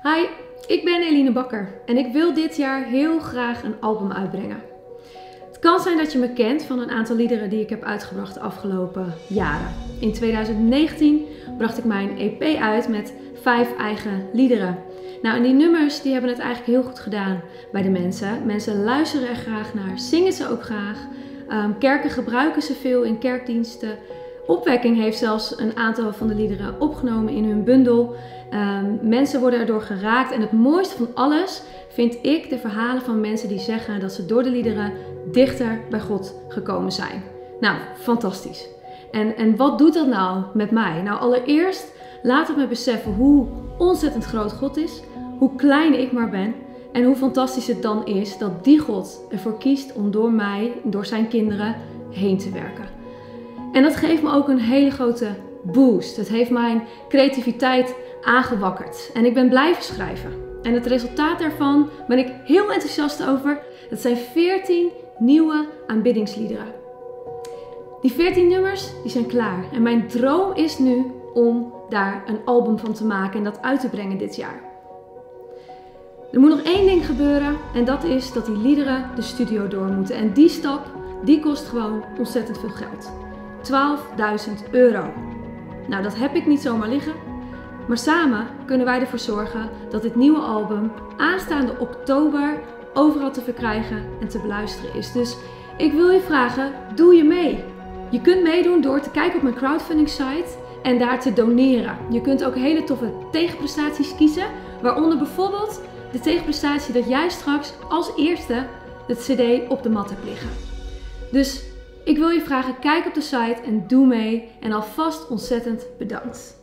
Hi, ik ben Eline Bakker en ik wil dit jaar heel graag een album uitbrengen. Het kan zijn dat je me kent van een aantal liederen die ik heb uitgebracht de afgelopen jaren. In 2019 bracht ik mijn EP uit met 5 eigen liederen. Nou, en die nummers die hebben het eigenlijk heel goed gedaan bij de mensen. Mensen luisteren er graag naar, zingen ze ook graag. Kerken gebruiken ze veel in kerkdiensten. Opwekking heeft zelfs een aantal van de liederen opgenomen in hun bundel. Mensen worden erdoor geraakt en het mooiste van alles vind ik de verhalen van mensen die zeggen dat ze door de liederen dichter bij God gekomen zijn. Nou, fantastisch. En wat doet dat nou met mij? Nou, allereerst laat het me beseffen hoe ontzettend groot God is, hoe klein ik maar ben en hoe fantastisch het dan is dat die God ervoor kiest om door mij, door zijn kinderen heen te werken. En dat geeft me ook een hele grote boost. Het heeft mijn creativiteit aangewakkerd. En ik ben blijven schrijven. En het resultaat daarvan ben ik heel enthousiast over. Het zijn 14 nieuwe aanbiddingsliederen. Die 14 nummers die zijn klaar. En mijn droom is nu om daar een album van te maken en dat uit te brengen dit jaar. Er moet nog één ding gebeuren en dat is dat die liederen de studio door moeten. En die stap, die kost gewoon ontzettend veel geld. 12.000 euro. Nou, dat heb ik niet zomaar liggen. Maar samen kunnen wij ervoor zorgen dat dit nieuwe album aanstaande oktober overal te verkrijgen en te beluisteren is. Dus ik wil je vragen, doe je mee? Je kunt meedoen door te kijken op mijn crowdfunding site en daar te doneren. Je kunt ook hele toffe tegenprestaties kiezen, waaronder bijvoorbeeld de tegenprestatie dat jij straks als eerste het cd op de mat hebt liggen. Dus ik wil je vragen, kijk op de site en doe mee en alvast ontzettend bedankt.